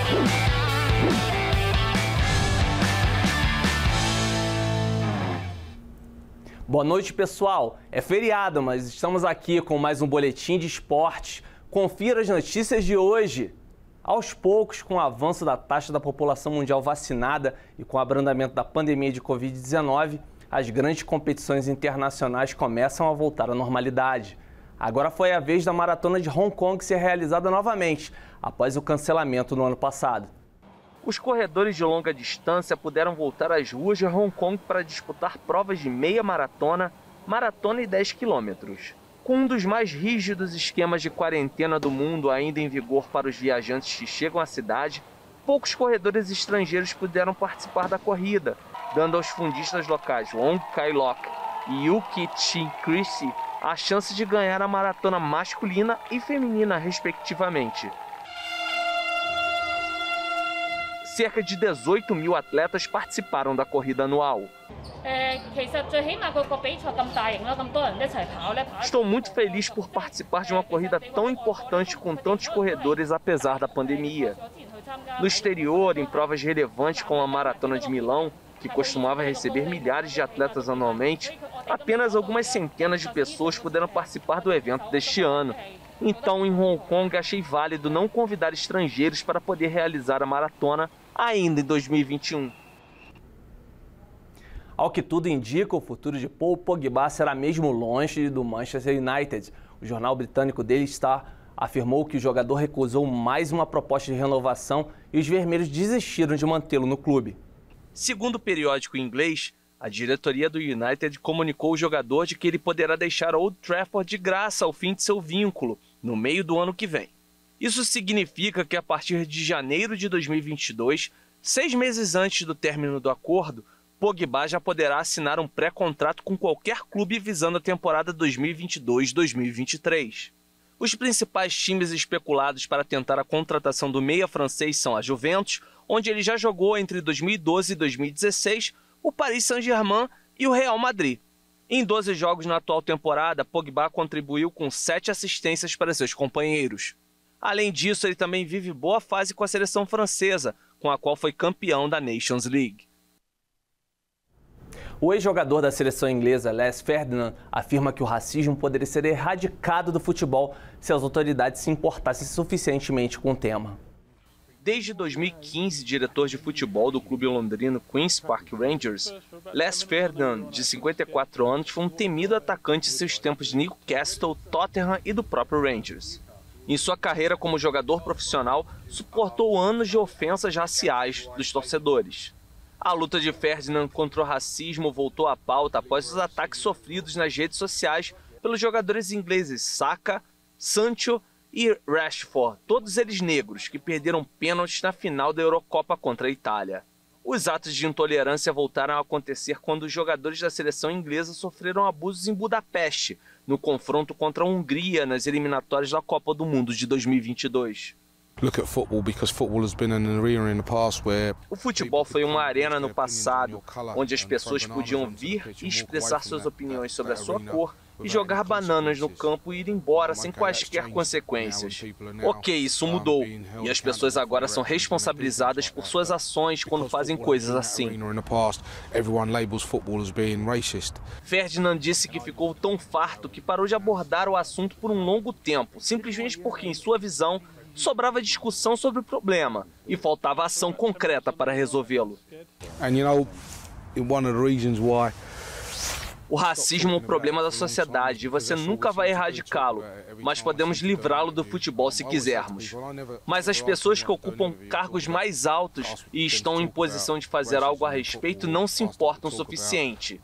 Boa noite, pessoal. É feriado, mas estamos aqui com mais um boletim de esportes. Confira as notícias de hoje. Aos poucos, com o avanço da taxa da população mundial vacinada e com o abrandamento da pandemia de Covid-19, as grandes competições internacionais começam a voltar à normalidade. Agora foi a vez da Maratona de Hong Kong ser realizada novamente, após o cancelamento no ano passado. Os corredores de longa distância puderam voltar às ruas de Hong Kong para disputar provas de meia maratona, maratona e 10 quilômetros. Com um dos mais rígidos esquemas de quarentena do mundo ainda em vigor para os viajantes que chegam à cidade, poucos corredores estrangeiros puderam participar da corrida, dando aos fundistas locais Wong Kai-lok e Yu Ki-chin Christie a chance de ganhar a maratona masculina e feminina, respectivamente. Cerca de 18 mil atletas participaram da corrida anual. Estou muito feliz por participar de uma corrida tão importante com tantos corredores, apesar da pandemia. No exterior, em provas relevantes como a Maratona de Milão, que costumava receber milhares de atletas anualmente, apenas algumas centenas de pessoas puderam participar do evento deste ano. Então, em Hong Kong, achei válido não convidar estrangeiros para poder realizar a maratona ainda em 2021. Ao que tudo indica, o futuro de Paul Pogba será mesmo longe do Manchester United. O jornal britânico Daily Star afirmou que o jogador recusou mais uma proposta de renovação e os vermelhos desistiram de mantê-lo no clube. Segundo o periódico inglês, a diretoria do United comunicou ao jogador de que ele poderá deixar Old Trafford de graça ao fim de seu vínculo, no meio do ano que vem. Isso significa que a partir de janeiro de 2022, 6 meses antes do término do acordo, Pogba já poderá assinar um pré-contrato com qualquer clube visando a temporada 2022-2023. Os principais times especulados para tentar a contratação do meia francês são a Juventus, onde ele já jogou entre 2012 e 2016, o Paris Saint-Germain e o Real Madrid. Em 12 jogos na atual temporada, Pogba contribuiu com 7 assistências para seus companheiros. Além disso, ele também vive boa fase com a seleção francesa, com a qual foi campeão da Nations League. O ex-jogador da seleção inglesa, Les Ferdinand, afirma que o racismo poderia ser erradicado do futebol se as autoridades se importassem suficientemente com o tema. Desde 2015, diretor de futebol do clube londrino Queen's Park Rangers, Les Ferdinand, de 54 anos, foi um temido atacante em seus tempos de Newcastle, Tottenham e do próprio Rangers. Em sua carreira como jogador profissional, suportou anos de ofensas raciais dos torcedores. A luta de Ferdinand contra o racismo voltou à pauta após os ataques sofridos nas redes sociais pelos jogadores ingleses Saka, Sancho e Rashford, todos eles negros, que perderam pênaltis na final da Eurocopa contra a Itália. Os atos de intolerância voltaram a acontecer quando os jogadores da seleção inglesa sofreram abusos em Budapeste, no confronto contra a Hungria nas eliminatórias da Copa do Mundo de 2022. O futebol foi uma arena no passado, onde as pessoas podiam vir e expressar suas opiniões sobre a sua cor e jogar bananas no campo e ir embora sem quaisquer consequências. Ok, isso mudou, e as pessoas agora são responsabilizadas por suas ações quando fazem coisas assim. Ferdinand disse que ficou tão farto que parou de abordar o assunto por um longo tempo, simplesmente porque, em sua visão, sobrava discussão sobre o problema e faltava ação concreta para resolvê-lo. O racismo é um problema da sociedade e você nunca vai erradicá-lo, mas podemos livrá-lo do futebol se quisermos. Mas as pessoas que ocupam cargos mais altos e estão em posição de fazer algo a respeito não se importam o suficiente.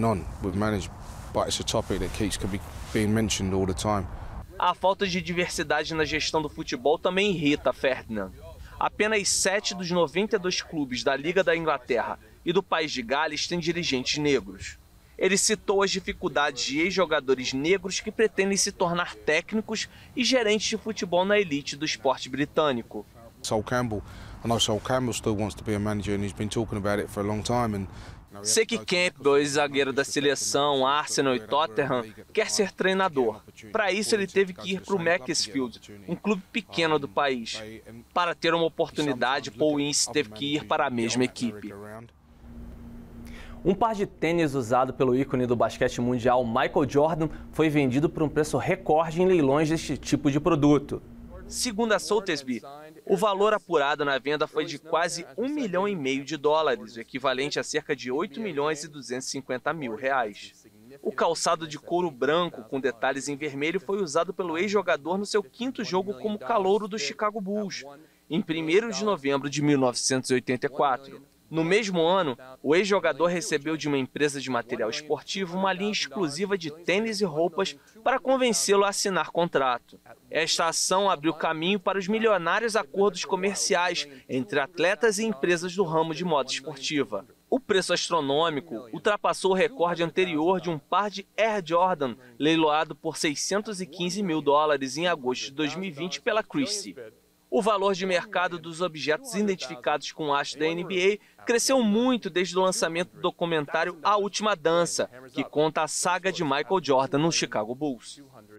A falta de diversidade na gestão do futebol também irrita Ferdinand. Apenas 7 dos 92 clubes da Liga da Inglaterra e do País de Gales têm dirigentes negros. Ele citou as dificuldades de ex-jogadores negros que pretendem se tornar técnicos e gerentes de futebol na elite do esporte britânico. Seki Campbell, ex-zagueiro da seleção, Arsenal e Tottenham, quer ser treinador. Para isso, ele teve que ir para o Macclesfield, um clube pequeno do país. Para ter uma oportunidade, Paul Ince teve que ir para a mesma equipe. Um par de tênis usado pelo ícone do basquete mundial Michael Jordan foi vendido por um preço recorde em leilões deste tipo de produto. Segundo a Sotheby's, o valor apurado na venda foi de quase $1,5 milhão de dólares, o equivalente a cerca de R$8.250.000. O calçado de couro branco com detalhes em vermelho foi usado pelo ex-jogador no seu 5º jogo como calouro do Chicago Bulls, em 1º de novembro de 1984. No mesmo ano, o ex-jogador recebeu de uma empresa de material esportivo uma linha exclusiva de tênis e roupas para convencê-lo a assinar contrato. Esta ação abriu caminho para os milionários acordos comerciais entre atletas e empresas do ramo de moda esportiva. O preço astronômico ultrapassou o recorde anterior de um par de Air Jordan leiloado por $615 mil em agosto de 2020 pela Christie. O valor de mercado dos objetos identificados com haste da NBA cresceu muito desde o lançamento do documentário A Última Dança, que conta a saga de Michael Jordan no Chicago Bulls.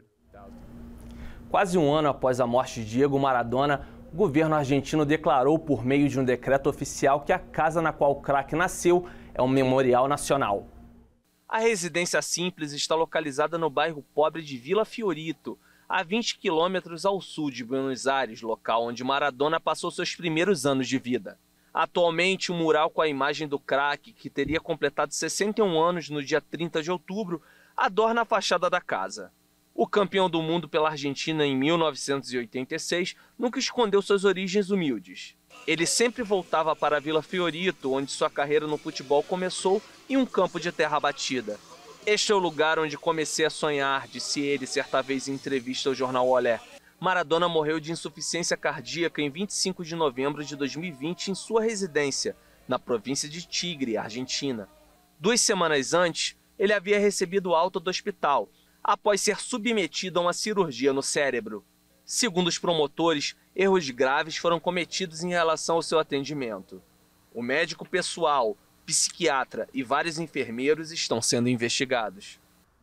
Quase um ano após a morte de Diego Maradona, o governo argentino declarou por meio de um decreto oficial que a casa na qual o craque nasceu é um memorial nacional. A residência simples está localizada no bairro pobre de Vila Fiorito, a 20 quilômetros ao sul de Buenos Aires, local onde Maradona passou seus primeiros anos de vida. Atualmente, um mural com a imagem do craque, que teria completado 61 anos no dia 30 de outubro, adorna a fachada da casa. O campeão do mundo pela Argentina em 1986 nunca escondeu suas origens humildes. Ele sempre voltava para a Vila Fiorito, onde sua carreira no futebol começou, em um campo de terra batida. Este é o lugar onde comecei a sonhar, disse ele certa vez em entrevista ao jornal Olé. Maradona morreu de insuficiência cardíaca em 25 de novembro de 2020 em sua residência, na província de Tigre, Argentina. 2 semanas antes, ele havia recebido alta do hospital, após ser submetido a uma cirurgia no cérebro. Segundo os promotores, erros graves foram cometidos em relação ao seu atendimento. O médico pessoal, psiquiatra e vários enfermeiros estão sendo investigados.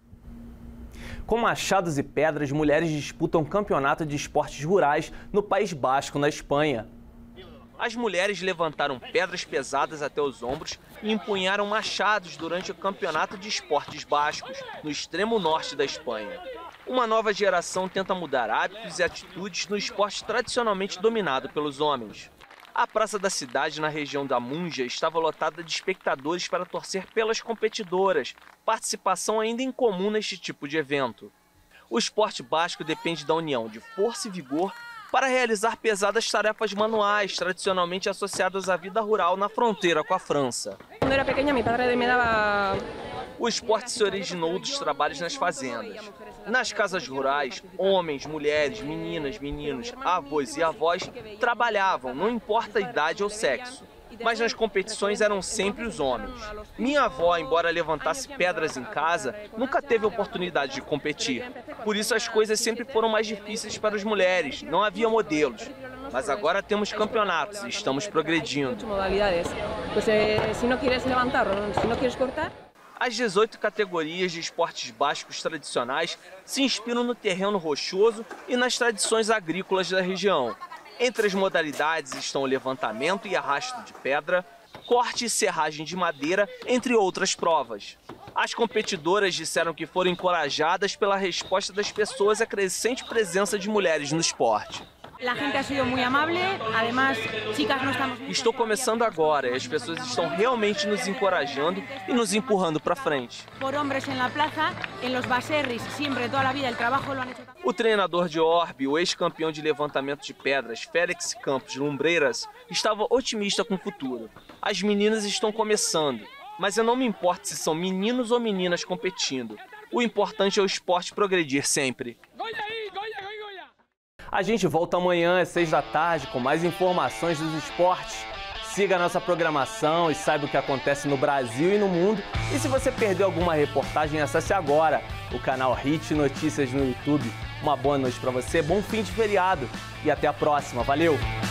Com machados e pedras, mulheres disputam um campeonato de esportes rurais no País Basco, na Espanha. As mulheres levantaram pedras pesadas até os ombros e empunharam machados durante o campeonato de esportes bascos, no extremo norte da Espanha. Uma nova geração tenta mudar hábitos e atitudes no esporte tradicionalmente dominado pelos homens. A praça da cidade, na região da Munja, estava lotada de espectadores para torcer pelas competidoras, participação ainda incomum neste tipo de evento. O esporte basco depende da união de força e vigor para realizar pesadas tarefas manuais, tradicionalmente associadas à vida rural na fronteira com a França. Quando eu era pequena, meu padre me dava... O esporte se originou dos trabalhos nas fazendas. Nas casas rurais, homens, mulheres, meninas, meninos, avós e avós trabalhavam, não importa a idade ou sexo. Mas nas competições eram sempre os homens. Minha avó, embora levantasse pedras em casa, nunca teve oportunidade de competir. Por isso as coisas sempre foram mais difíceis para as mulheres, não havia modelos. Mas agora temos campeonatos e estamos progredindo. As 18 categorias de esportes bascos tradicionais se inspiram no terreno rochoso e nas tradições agrícolas da região. Entre as modalidades estão o levantamento e arrasto de pedra, corte e serragem de madeira, entre outras provas. As competidoras disseram que foram encorajadas pela resposta das pessoas à crescente presença de mulheres no esporte. Estou começando agora e as pessoas estão realmente nos encorajando e nos empurrando para frente. O treinador de Orbe, o ex-campeão de levantamento de pedras, Félix Campos Lumbreiras, estava otimista com o futuro. As meninas estão começando, mas eu não me importo se são meninos ou meninas competindo. O importante é o esporte progredir sempre. A gente volta amanhã às 6 da tarde com mais informações dos esportes. Siga a nossa programação e saiba o que acontece no Brasil e no mundo. E se você perdeu alguma reportagem, acesse agora o canal Hit Notícias no YouTube. Uma boa noite para você, bom fim de feriado e até a próxima. Valeu!